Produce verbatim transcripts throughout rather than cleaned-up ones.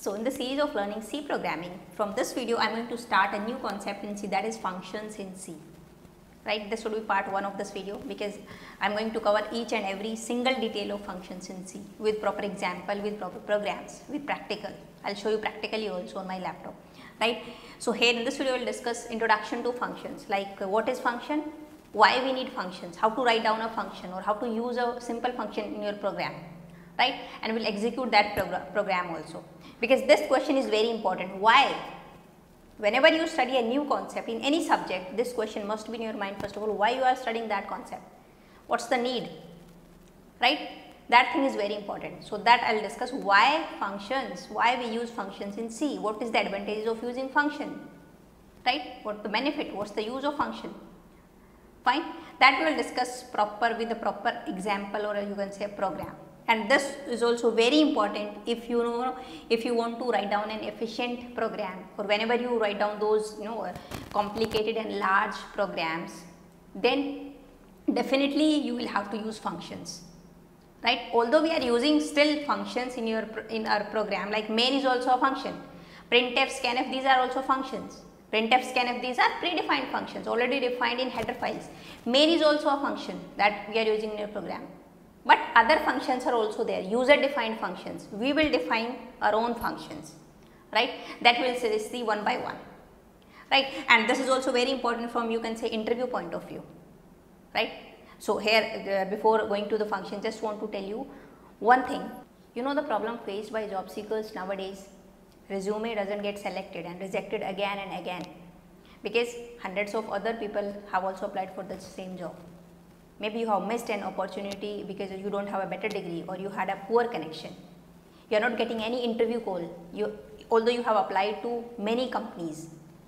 So in the series of learning C programming, from this video I am going to start a new concept in C, that is functions in C. Right, this would be part one of this video because I am going to cover each and every single detail of functions in C with proper example, with proper programs, with practical. I will show you practically also on my laptop. Right. So here in this video we will discuss introduction to functions, like uh, what is function, why we need functions, how to write down a function or how to use a simple function in your program. Right, and we will execute that progr program also, because this question is very important. Why? Whenever you study a new concept in any subject, this question must be in your mind. First of all, why you are studying that concept, what's the need, right? That thing is very important. So that I will discuss why functions, why we use functions in C, what is the advantages of using function, right? What the benefit, what's the use of function, fine. That we will discuss proper with a proper example, or you can say a program. And this is also very important if you know, if you want to write down an efficient program, or whenever you write down those you know complicated and large programs, then definitely you will have to use functions, right? Although we are using still functions in your in our program, like main is also a function, printf, scanf, these are also functions. Printf, scanf, these are predefined functions already defined in header files. Main is also a function that we are using in your program. But other functions are also there, user defined functions. We will define our own functions, right? That we will see one by one, right? And this is also very important from, you can say, interview point of view, right? So here uh, before going to the function, just want to tell you one thing. You know the problem faced by job seekers nowadays, resume doesn't get selected and rejected again and again, because hundreds of other people have also applied for the same job. Maybe you have missed an opportunity because you don't have a better degree, or you had a poor connection. You are not getting any interview call, you, although you have applied to many companies.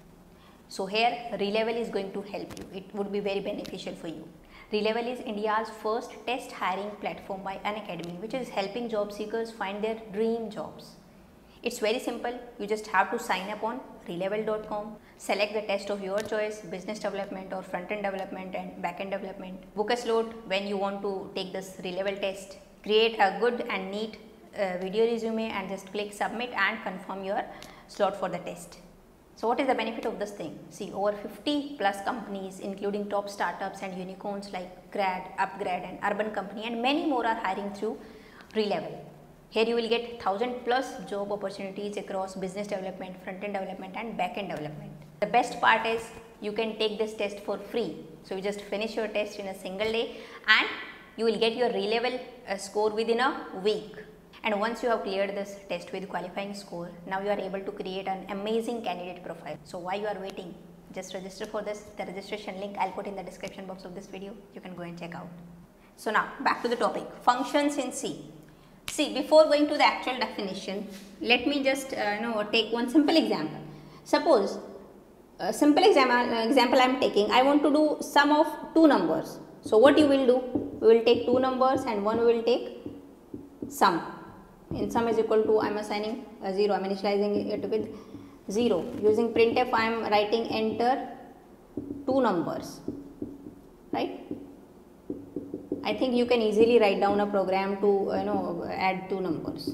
So here Relevel is going to help you. It would be very beneficial for you. Relevel is India's first test hiring platform by Unacademy, which is helping job seekers find their dream jobs. It's very simple. You just have to sign up on relevel dot com, select the test of your choice, business development or front-end development and back-end development. Book a slot when you want to take this Relevel test. Create a good and neat uh, video resume and just click submit and confirm your slot for the test. So what is the benefit of this thing? See, over fifty plus companies, including top startups and unicorns like Grad, Upgrad and Urban Company, and many more are hiring through Relevel. Here you will get one thousand plus job opportunities across business development, front-end development and back-end development. The best part is you can take this test for free. So you just finish your test in a single day and you will get your Relevel uh, score within a week. And once you have cleared this test with qualifying score, now you are able to create an amazing candidate profile. So why you are waiting? Just register for this. The registration link I will put in the description box of this video. You can go and check out. So now back to the topic, functions in C. See, before going to the actual definition, let me just uh, you know take one simple example. Suppose a simple example, uh, example I am taking, I want to do sum of two numbers. So what you will do? We will take two numbers and one we will take sum. In sum is equal to, I am assigning a zero, I am initializing it with zero. Using printf I am writing enter two numbers, right? I think you can easily write down a program to you know add two numbers.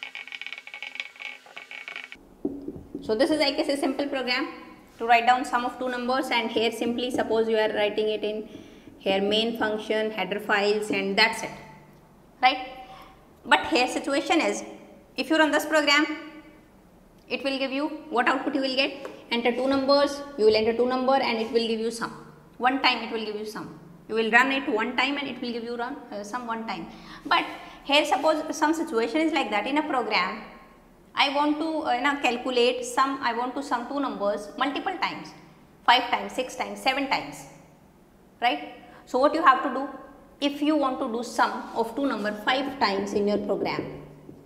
So this is like a simple program to write down sum of two numbers, and here simply suppose you are writing it in here main function, header files, and that's it, right? But here situation is, if you run this program, it will give you what output you will get. Enter two numbers, you will enter two number and it will give you sum. One time it will give you sum. You will run it one time and it will give you run uh, some one time. But here suppose some situation is like that in a program. I want to uh, you know, calculate sum, I want to sum two numbers multiple times, five times, six times, seven times, right? So what you have to do, if you want to do sum of two number five times in your program,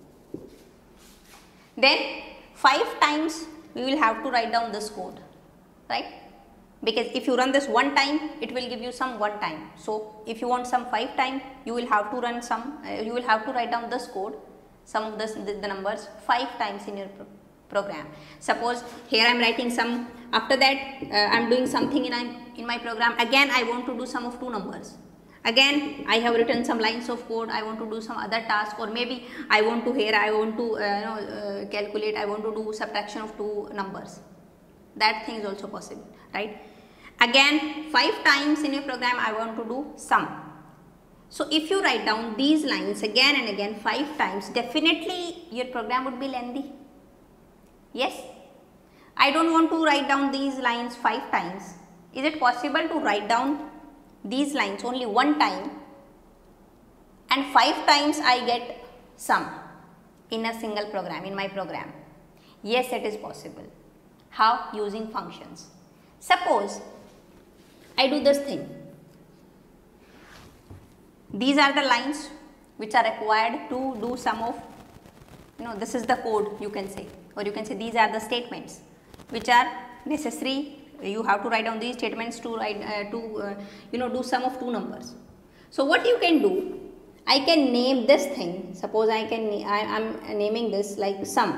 then five times we will have to write down this code, right? Because if you run this one time, it will give you some one time. So if you want some five time, you will have to run some, uh, you will have to write down this code, some of this, the, the numbers five times in your pro program. Suppose here I am writing some, after that uh, I am doing something in, in my program, again I want to do sum of two numbers. Again, I have written some lines of code. I want to do some other task, or maybe I want to here I want to uh, you know uh, calculate. I want to do subtraction of two numbers. That thing is also possible, right? Again, five times in a program I want to do sum. So if you write down these lines again and again five times, definitely your program would be lengthy. Yes, I don't want to write down these lines five times. Is it possible to write down these lines only one time and five times I get sum in a single program, in my program? Yes, it is possible. How? Using functions. Suppose I do this thing. These are the lines which are required to do sum of, you know, this is the code you can say, or you can say these are the statements which are necessary. You have to write down these statements to write uh, to uh, you know do sum of two numbers. So what you can do, I can name this thing. Suppose I can I am naming this like sum.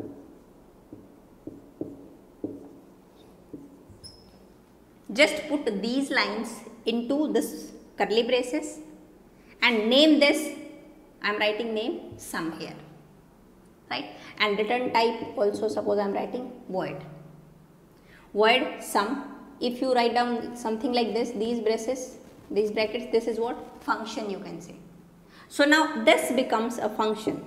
Just put these lines into this curly braces and name this. I am writing name sum here, right? And return type also, suppose I am writing void. Void sum. If you write down something like this, these braces, these brackets, this is what? Function you can say. So now this becomes a function.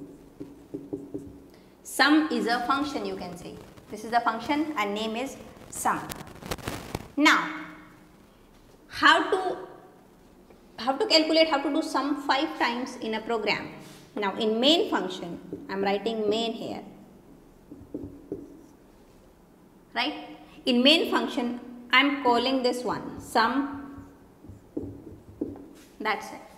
Sum is a function you can say. This is the function and name is sum. Now, how to how to calculate, how to do sum five times in a program. Now in main function, I am writing main here, right? In main function, I am calling this one sum. That's it.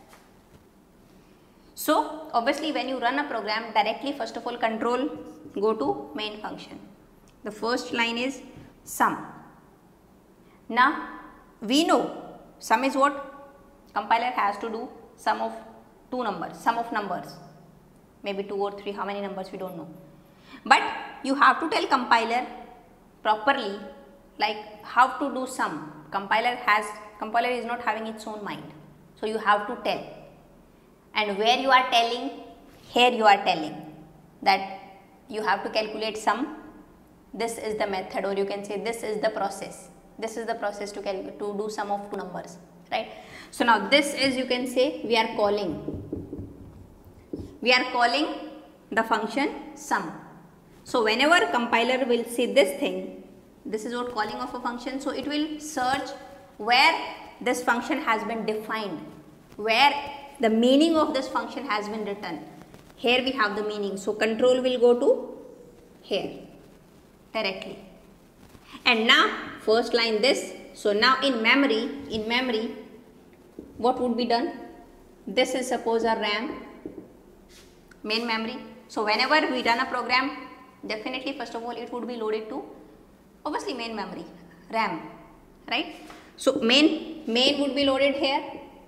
So obviously when you run a program directly, first of all control go to main function. The first line is sum. Now we know sum is what? Compiler has to do sum of two numbers, sum of numbers, maybe two or three, how many numbers we don't know. But you have to tell compiler properly like how to do sum. Compiler has, compiler is not having its own mind. So you have to tell. And where you are telling, here you are telling that you have to calculate sum. This is the method, or you can say this is the process. This is the process to calculate, to do sum of two numbers, right? So now this is, you can say, we are calling. We are calling the function sum. So whenever compiler will see this thing, this is what calling of a function. So it will search where this function has been defined, where the meaning of this function has been written. Here we have the meaning. So control will go to here directly. And now first line this. So now in memory, in memory, what would be done? This is suppose a RAM, main memory. So whenever we run a program, definitely first of all it would be loaded to obviously main memory, RAM, right? So main, main would be loaded here,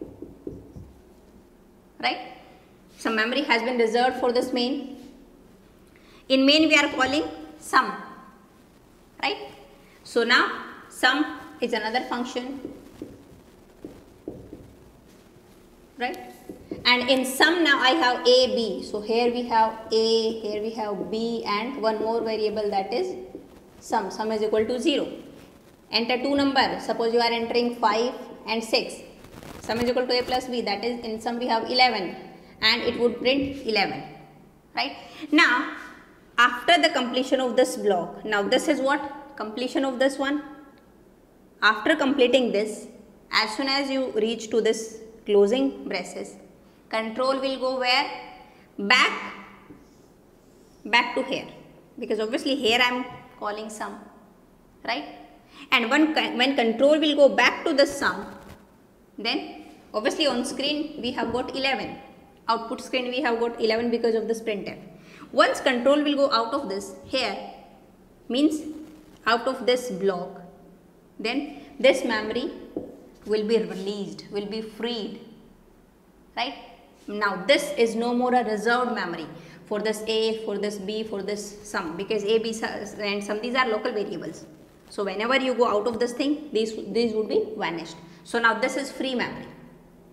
right? Some memory has been reserved for this main. In main we are calling sum, right? So now sum is another function, right? And in sum now I have A, B. So here we have A, here we have B, and one more variable, that is sum. Sum is equal to zero. Enter two numbers. Suppose you are entering five and six. Sum is equal to A plus B. That is, in sum we have eleven, and it would print eleven, right? Now after the completion of this block, now this is what? Completion of this one. After completing this, as soon as you reach to this closing braces, control will go where? Back, back to here, because obviously here I am calling sum, right? And when, when control will go back to the sum, then obviously on screen we have got eleven. Output screen we have got eleven because of this printf. Once control will go out of this here, means out of this block, then this memory will be released, will be freed, right? Now this is no more a reserved memory for this A, for this B, for this sum, because A, B and sum, these are local variables. So whenever you go out of this thing, these, these would be vanished. So now this is free memory,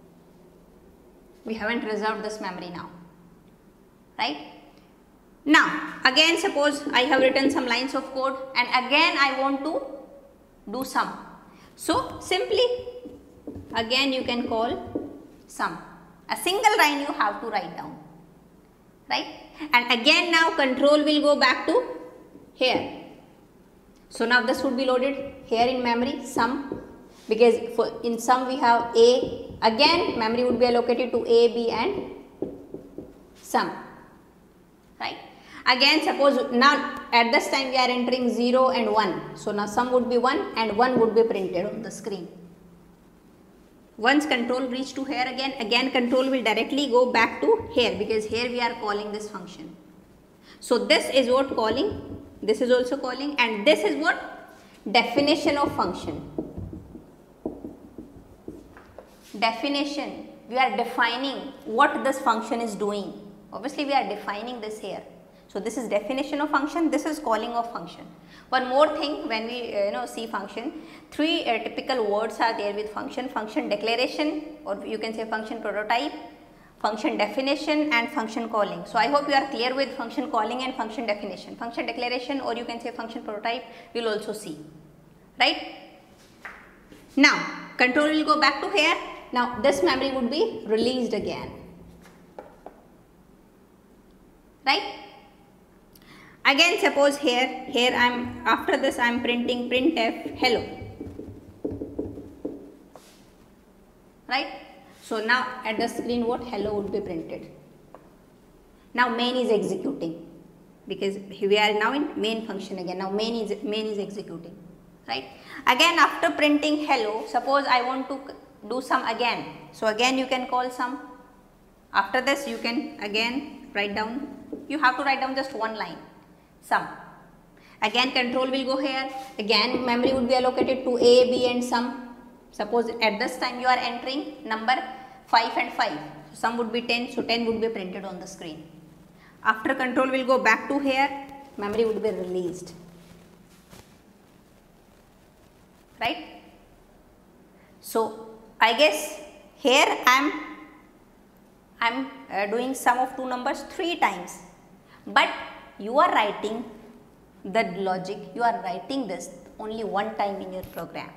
We haven't reserved this memory now, right? Now again suppose I have written some lines of code and again I want to do sum. So simply again you can call sum. A single line you have to write down, right? And again now control will go back to here. So now this would be loaded here in memory sum, because for in sum we have A, again memory would be allocated to A, B and sum, right? Again suppose now at this time we are entering zero and one. So now sum would be one and one would be printed on the screen. Once control reach to here again, again control will directly go back to here, because here we are calling this function. So this is what calling, this is also calling, and this is what definition of function. Definition, we are defining what this function is doing. Obviously we are defining this here. So this is definition of function, this is calling of function. One more thing, when we uh, you know see function, three uh, typical words are there with function: function declaration, or you can say function prototype, function definition and function calling. So I hope you are clear with function calling and function definition. Function declaration, or you can say function prototype, you will also see, right? Now control will go back to here. Now this memory would be released again, right? Again suppose here, here I am, after this I am printing printf hello, right? So now at the screen what hello would be printed. Now main is executing, because we are now in main function again. Now main is, main is executing, right? Again after printing hello, suppose I want to do sum again. So again you can call sum. After this you can again write down, you have to write down just one line, sum. Again control will go here, again memory would be allocated to A, B and sum. Suppose at this time you are entering number five and five, so sum would be ten, so ten would be printed on the screen. After control will go back to here, memory would be released, right? So I guess here I am I am uh, doing sum of two numbers three times, but you are writing the logic, you are writing this only one time in your program.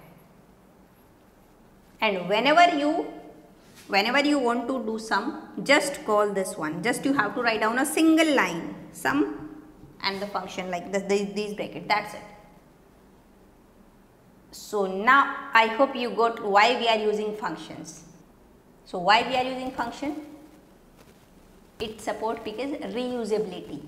And whenever you whenever you want to do sum, just call this one, just you have to write down a single line, sum and the function like this, these, these brackets, that's it. So now I hope you got why we are using functions. So why we are using function? It supports because reusability.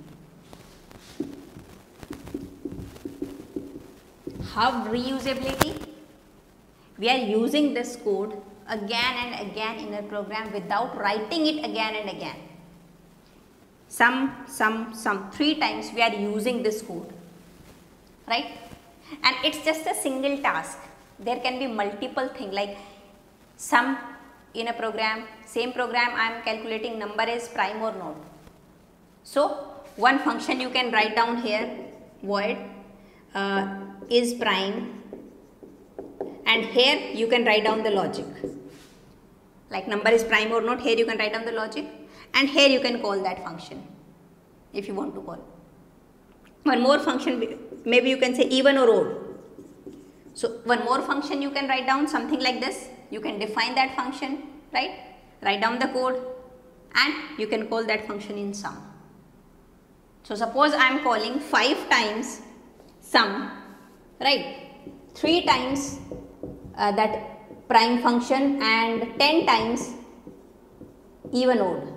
How reusability? We are using this code again and again in a program without writing it again and again. Sum, sum, sum, three times we are using this code, right? And it's just a single task. There can be multiple things like sum in a program, same program I am calculating number is prime or not. So one function you can write down here, void uh, is prime, and here you can write down the logic. Like number is prime or not, here you can write down the logic, and here you can call that function if you want to call. One more function, maybe you can say even or odd. So one more function you can write down something like this. You can define that function, right? Write down the code and you can call that function in sum. So suppose I am calling five times sum, right? three times uh, that prime function and ten times even odd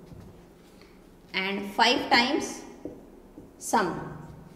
and five times sum.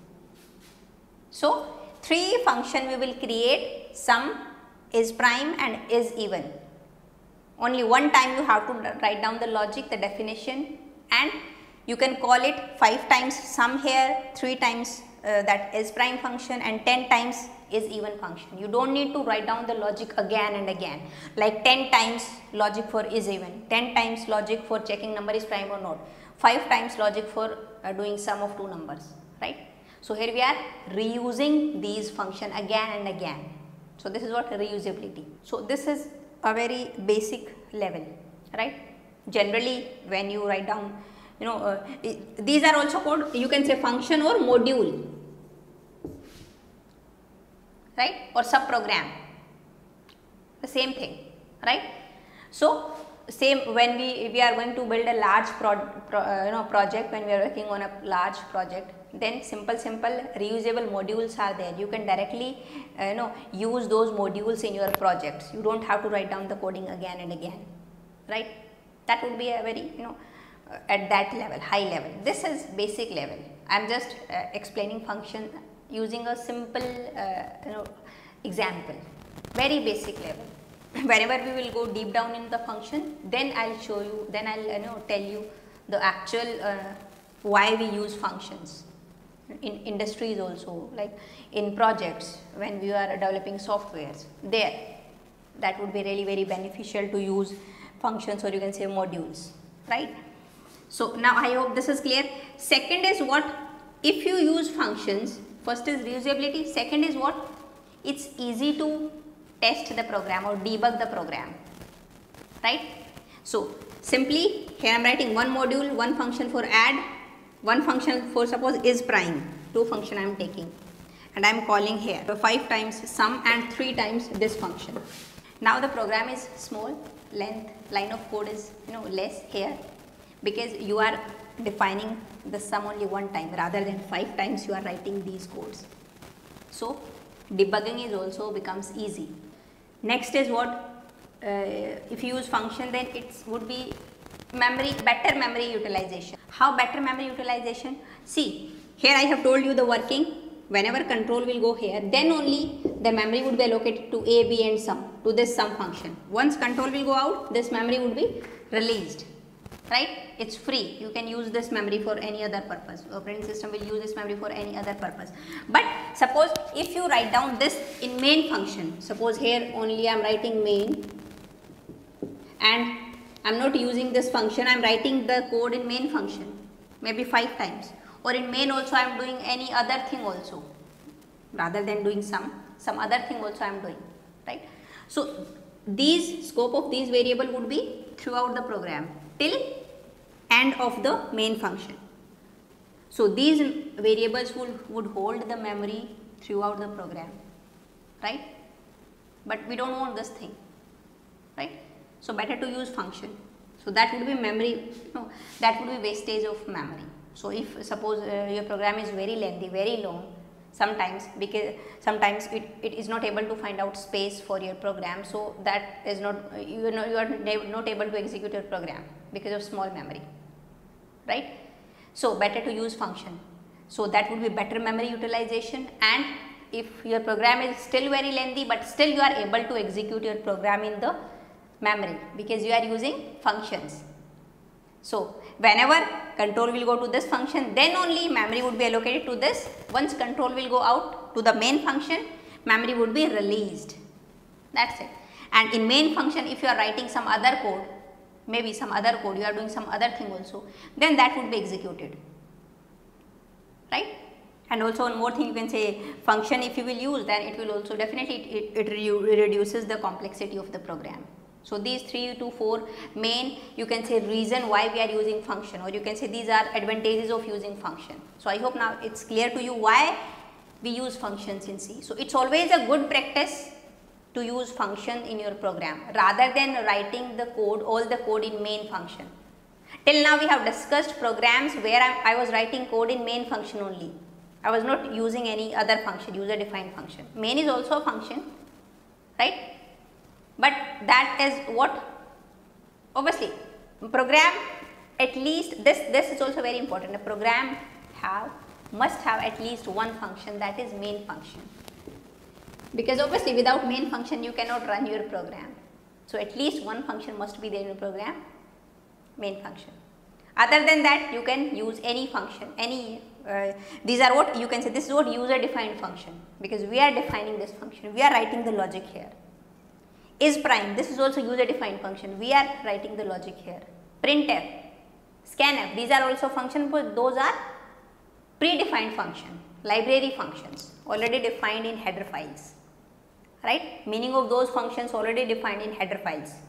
So three function we will create, sum, is prime and is even. Only one time you have to write down the logic, the definition, and you can call it five times sum here, three times uh, that is prime function and ten times is even function. You don't need to write down the logic again and again, like ten times logic for is even, ten times logic for checking number is prime or not, five times logic for uh, doing sum of two numbers, right? So here we are reusing these function again and again. So this is what reusability. So this is a very basic level, right? Generally, when you write down, you know, uh, it, these are also called, you can say function or module, right, or subprogram, the same thing, right. So same when we we are going to build a large pro, pro, uh, you know project, when we are working on a large project, then simple simple reusable modules are there. You can directly uh, you know use those modules in your projects. You don't have to write down the coding again and again, right. That would be a very, you know uh, at that level, high level. This is basic level. I am just uh, explaining function using a simple uh, you know example, very basic level. Whenever we will go deep down in the function, then I will show you, then I will you know tell you the actual uh, why we use functions in industries also, like in projects when we are developing softwares, there that would be really very beneficial to use functions, or you can say modules, right. So now I hope this is clear. Second is what, if you use functions, first is reusability, second is what, it's easy to test the program or debug the program, right. So simply here I am writing one module, one function for add, one function for suppose is prime, two function I am taking, and I am calling here five times sum and three times this function. Now the program is small, length, line of code is you know less here, because you are defining the sum only one time rather than five times you are writing these codes. So debugging is also becomes easy. Next is what, uh, if you use function, then it would be memory, better memory utilization. How better memory utilization? See, here I have told you the working. Whenever control will go here, then only the memory would be allocated to a, b and sum, to this sum function. Once control will go out, this memory would be released, right. It's free. You can use this memory for any other purpose. Operating system will use this memory for any other purpose. But suppose if you write down this in main function, suppose here only I am writing main and I am not using this function, I am writing the code in main function maybe five times, or in main also I am doing any other thing also, rather than doing some, some other thing also I am doing, right. So these scope of these variable would be throughout the program till end of the main function. So these variables would, would hold the memory throughout the program, right. But we don't want this thing, right. So better to use function. So that would be memory, no, that would be wastage of memory. So if suppose uh, your program is very lengthy, very long, sometimes because sometimes it, it is not able to find out space for your program, so that is not, you know, you are not able to execute your program because of small memory, right. So better to use function. So that would be better memory utilization. And if your program is still very lengthy, but still you are able to execute your program in the memory because you are using functions. So whenever control will go to this function, then only memory would be allocated to this. Once control will go out to the main function, memory would be released. That's it. And in main function, if you are writing some other code, maybe some other code, you are doing some other thing also, then that would be executed, right. And also one more thing, you can say function if you will use, then it will also definitely it, it, it reduces the complexity of the program. So these three to four main, you can say, reason why we are using function, or you can say these are advantages of using function. So I hope now it's clear to you why we use functions in C. So it's always a good practice to use function in your program rather than writing the code, all the code in main function. Till now we have discussed programs where I, I was writing code in main function only. I was not using any other function, user defined function. Main is also a function, right. But that is what, obviously program, at least this, this is also very important. A program have, must have at least one function, that is main function. Because obviously without main function you cannot run your program. So at least one function must be there in your program, main function. Other than that you can use any function, any, uh, these are what you can say, this is what user defined function, because we are defining this function, we are writing the logic here. Is prime, this is also user defined function, we are writing the logic here. Printf, scanf, these are also function, but those are predefined function, library functions already defined in header files, right. Meaning of those functions already defined in header files.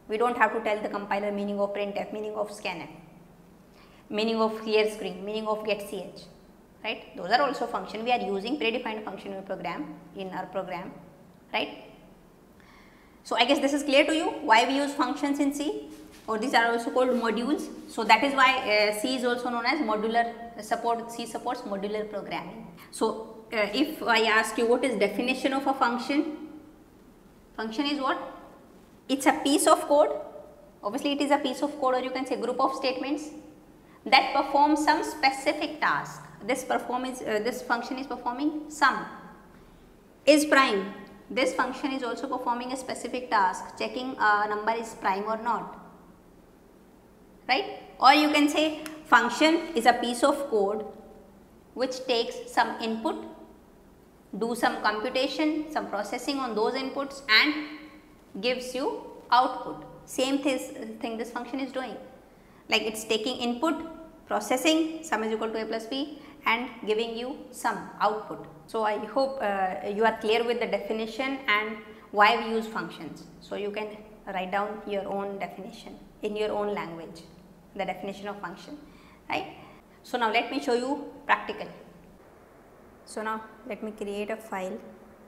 We don't have to tell the compiler meaning of printf, meaning of scanf, meaning of clear screen, meaning of getch, right? Those are also function. We are using predefined function in program in our program, right? So I guess this is clear to you why we use functions in C, or these are also called modules. So that is why uh, C is also known as modular support. C supports modular programming. So uh, if I ask you what is definition of a function, function is what? It's a piece of code. Obviously it is a piece of code, or you can say group of statements that perform some specific task. This performance, uh, this function is performing sum. Is prime. This function is also performing a specific task, checking a number is prime or not, right? Or you can say function is a piece of code which takes some input, do some computation, some processing on those inputs and gives you output. Same thing this function is doing, like it's taking input, processing, sum is equal to a plus b and giving you some output. So I hope uh, you are clear with the definition and why we use functions. So you can write down your own definition in your own language, the definition of function, right? So now let me show you practical. So now let me create a file,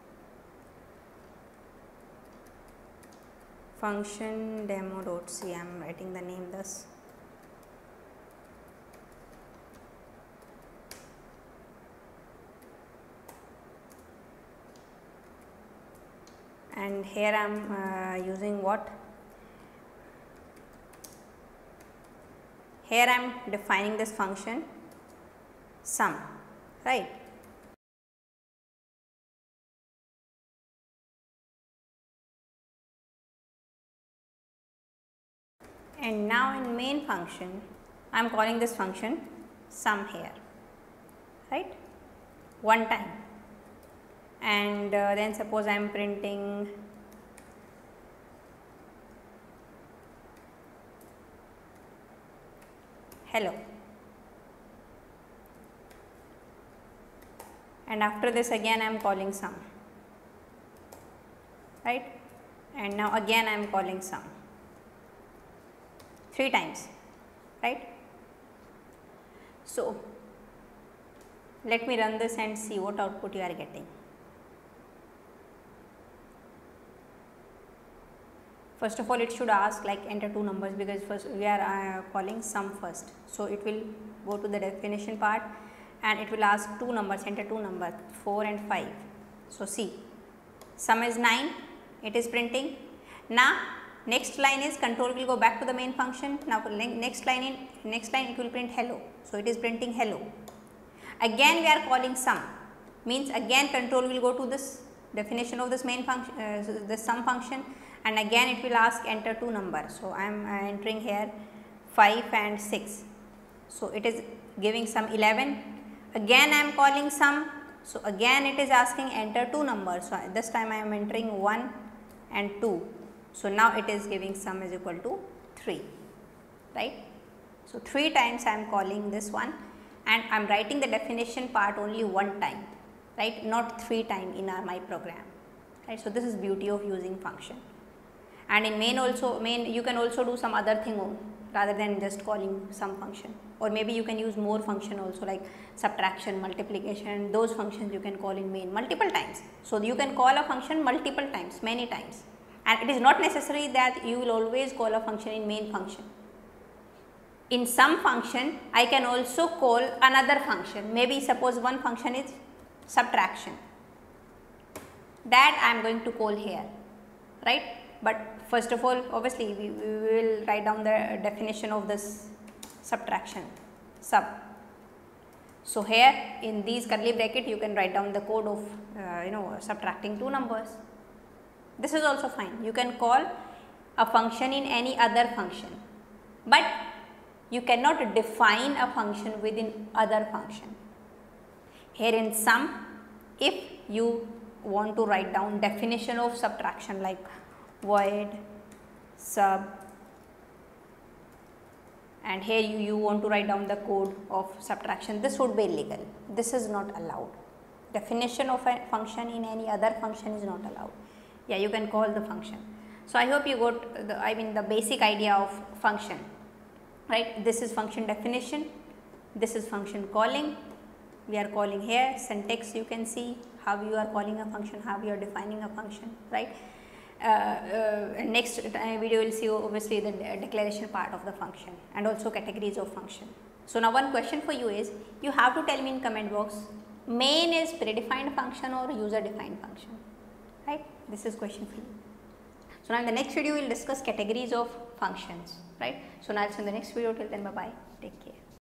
function demo.c. I am writing the name thus. And here I am uh, using what? Here I am defining this function sum, right? And now in main function I am calling this function sum here, right, one time. And uh, then suppose I am printing hello, and after this again I am calling sum, right, and now again I am calling sum, three times, right. So let me run this and see what output you are getting. First of all, it should ask like enter two numbers, because first we are uh, calling sum first. So it will go to the definition part and it will ask two numbers, enter two numbers, four and five. So see, sum is nine, it is printing. Now next line is control will go back to the main function. Now next line in next line it will print hello. So it is printing hello. Again we are calling sum, means again control will go to this definition of this main function, uh, the sum function, and again it will ask enter two numbers. So I am uh, entering here five and six. So it is giving sum eleven. Again I am calling sum. So again it is asking enter two numbers. So this time I am entering one and two. So now it is giving sum is equal to three, right. So three times I am calling this one, and I am writing the definition part only one time, right, not three times in our my program, right. So this is beauty of using function. And in main also, main you can also do some other thing rather than just calling some function, or maybe you can use more function also, like subtraction, multiplication, those functions you can call in main multiple times. So you can call a function multiple times, many times, and it is not necessary that you will always call a function in main function. In some function I can also call another function, maybe suppose one function is subtraction, that I am going to call here, right. But first of all, obviously we, we will write down the definition of this subtraction, sub. So here in these curly bracket you can write down the code of uh, you know subtracting two numbers. This is also fine. You can call a function in any other function, but you cannot define a function within other function. Here in sum, if you want to write down definition of subtraction like void sub, and here you, you want to write down the code of subtraction, this would be illegal. This is not allowed. Definition of a function in any other function is not allowed. Yeah, you can call the function. So I hope you got the, I mean the basic idea of function, right? This is function definition, this is function calling. We are calling here, syntax you can see how you are calling a function, how you are defining a function, right? Uh, uh, next uh, video we will see obviously the declaration part of the function and also categories of function. So now one question for you is, you have to tell me in comment box, main is predefined function or user defined function, right? This is question for you. So now in the next video we will discuss categories of functions, right? So now it's in the next video. Till then, bye bye, take care.